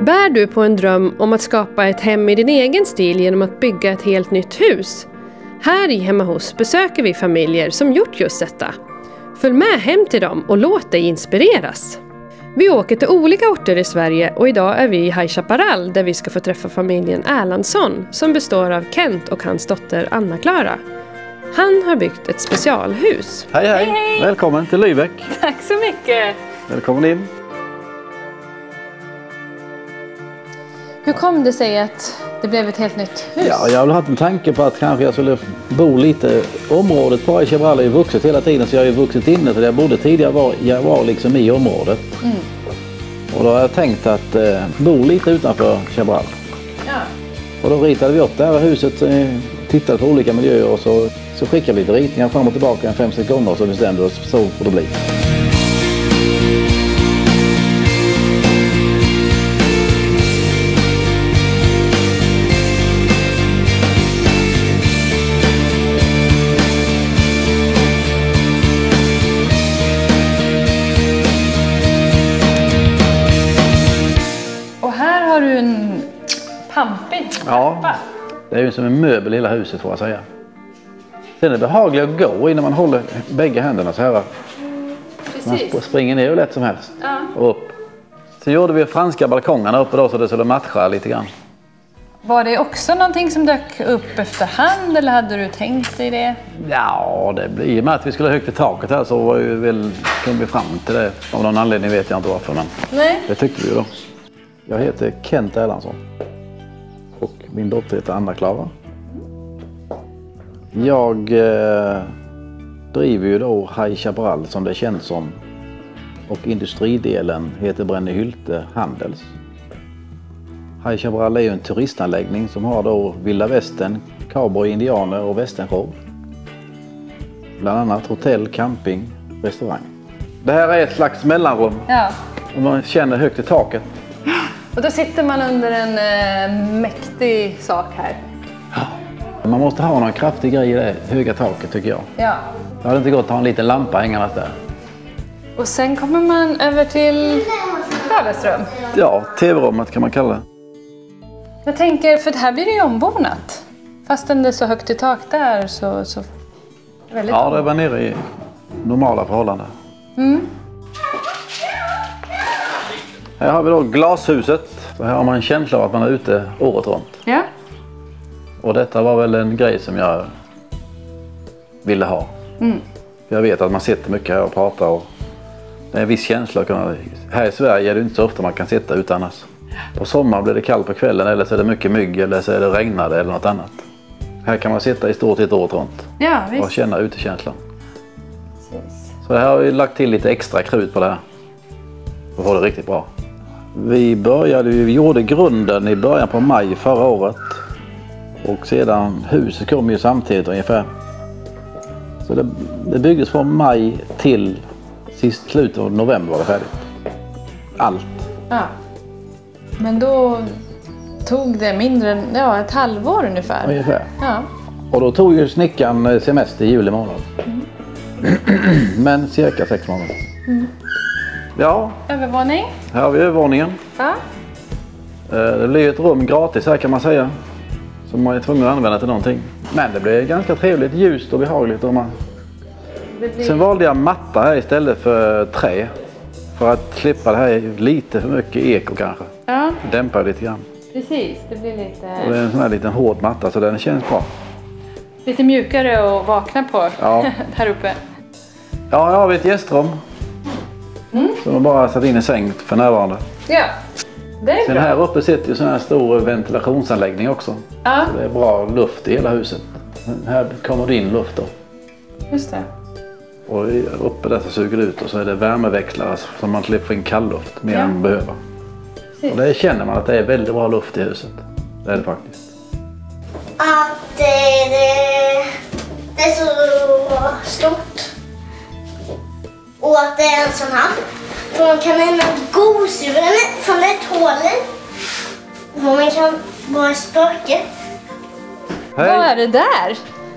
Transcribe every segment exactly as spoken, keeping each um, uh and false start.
Bär du på en dröm om att skapa ett hem i din egen stil genom att bygga ett helt nytt hus? Här i Hemma hos besöker vi familjer som gjort just detta. Följ med hem till dem och låt dig inspireras. Vi åker till olika orter i Sverige och idag är vi i High Chaparral där vi ska få träffa familjen Erlandsson som består av Kent och hans dotter Anna-Klara. Han har byggt ett specialhus. Hej, hej hej hej! Välkommen till Lübeck. Tack så mycket! Välkommen in. Hur kom det sig att det blev ett helt nytt hus? Ja, jag har haft en tanke på att kanske jag skulle bo lite. Området på High Chaparral är ju vuxit hela tiden, så jag har ju vuxit inne. Så jag bodde tidigare var, jag var liksom i området. Mm. Och då har jag tänkt att eh, bo lite utanför Chaparral. Ja. Och då ritade vi upp det här huset, eh, tittade på olika miljöer och så, så skickade vi lite ritningar fram och tillbaka en fem sex gånger och så bestämde oss, så får det bli. Har du en pampig trappa? Ja, det är ju som en möbel i hela huset får jag säga. Sen är det behagligt att gå innan man håller bägge händerna så här. Precis. Man springer ner hur lätt som helst. Ja. Och upp. Så gjorde vi franska balkongerna uppe då så det skulle matcha lite grann. Var det också någonting som dök upp efterhand eller hade du tänkt dig det? Ja, det blir, i och med att vi skulle ha högt i taket här så var ju väl, kom vi fram till det. Av någon anledning vet jag inte varför, men nej. Det tyckte vi ju då. Jag heter Kent Erlandsson och min dotter heter Anna-Klara. Jag eh, driver ju då High Chaparral som det känns som, och industridelen heter Brännöhylte Handels. High Chaparral är ju en turistanläggning som har då vilda västern, cowboy, indianer och västernshow. Bland annat hotell, camping, restaurang. Det här är ett slags mellanrum. Ja. Om man känner högt i taket. Och då sitter man under en äh, mäktig sak här. Ja. Man måste ha någon kraftig grej i det höga taket tycker jag. Ja. Det hade inte gått att ha en liten lampa hängandes där. Och sen kommer man över till vardagsrum. Ja, tv-rummet kan man kalla det. Jag tänker, för det här blir det ju ombonat. Fastän det är så högt i tak där så... så väldigt ja, det var nere i normala förhållanden. Mm. Här har vi då glashuset. Så här har man en känsla av att man är ute året runt. Ja. Och detta var väl en grej som jag ville ha. Mm. Jag vet att man sitter mycket här och pratar och det är en viss känsla att kunna... Här i Sverige är det inte så ofta man kan sitta utan annars. På sommaren blir det kallt på kvällen eller så är det mycket mygg eller så är det regnade eller något annat. Här kan man sitta i stort sett året runt. Ja, visst. Och känna utekänslan. Precis. Så här har vi lagt till lite extra krut på det här. Och får det riktigt bra. Vi började, vi gjorde grunden i början på maj förra året. Och sedan huset kom ju samtidigt ungefär. Så det, det byggdes från maj till sist slutet av november var det färdigt. Allt. Ja. Men då tog det mindre än ja, ett halvår ungefär. Ungefär. Ja. Och då tog ju snickaren semester i juli månad. Mm. Men cirka sex månader. Mm. Ja. Övervåning. Här har vi övervåningen. Ja. Det blir ett rum gratis här kan man säga. Som man är tvungen att använda till någonting. Men det blir ganska trevligt, ljust och behagligt. Och man... blir... Sen valde jag matta här istället för trä. För att slippa det här lite för mycket eko kanske. Ja. Dämpa lite grann. Precis, det blir lite... Och det är en sån här liten hård matta så den känns bra. Lite mjukare att vakna på ja. Här uppe. Ja, jag har ett gästrum. Mm. Som man bara satt in i säng för närvarande. Ja, det är Sen bra. Här uppe sitter ju sån här stor ventilationsanläggning också. Ja. Så det är bra luft i hela huset. Här kommer det in luft då. Just det. Och uppe där så suger det ut och så är det värmeväxlare som man slipper in kallluft mer ja. Än man behöver. Precis. Och det känner man att det är väldigt bra luft i huset. Det är det faktiskt. Att det, det är så stort. Och att det är en sån här. För man kan lämna gosedjuren från ett hålet. Och man kan vara spöke. Vad är det där?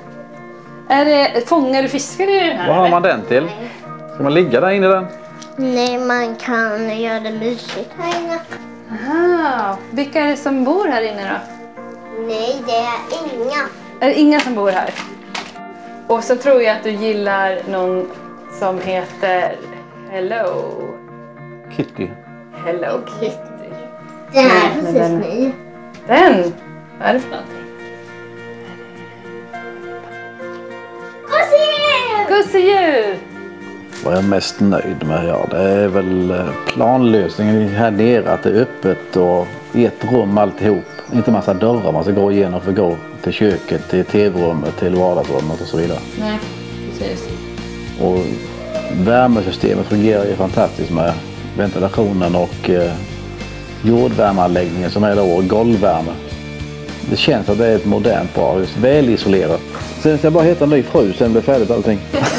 Är det, fångar du fiskar i den här? Vad har man den till? Ska man ligga där inne i den? Nej, man kan göra det mysigt här inne. Aha. Vilka är det som bor här inne då? Nej, det är inga. Är det inga som bor här? Och så tror jag att du gillar någon som heter Hello. Kitty. Hello Kitty. Den här är Nej, precis den- ny. Den? Vad är det för någonting? Gosedjur! Gosedjur! Vad jag är mest nöjd med, ja, det är väl eh, planlösningen här nere. Att det är öppet och i ett rum alltihop. Inte massa dörrar man ska gå igenom för att gå till köket, till tv-rummet, till vardagsrummet och så vidare. Nej, precis. Och värmesystemet fungerar ju fantastiskt med ventilationen och eh, jordvärmeanläggningen som är då golvvärme. Det känns att det är ett modernt bra hus, väl isolerat. Sen ska jag bara hitta en ny fru sen blir färdigt allting.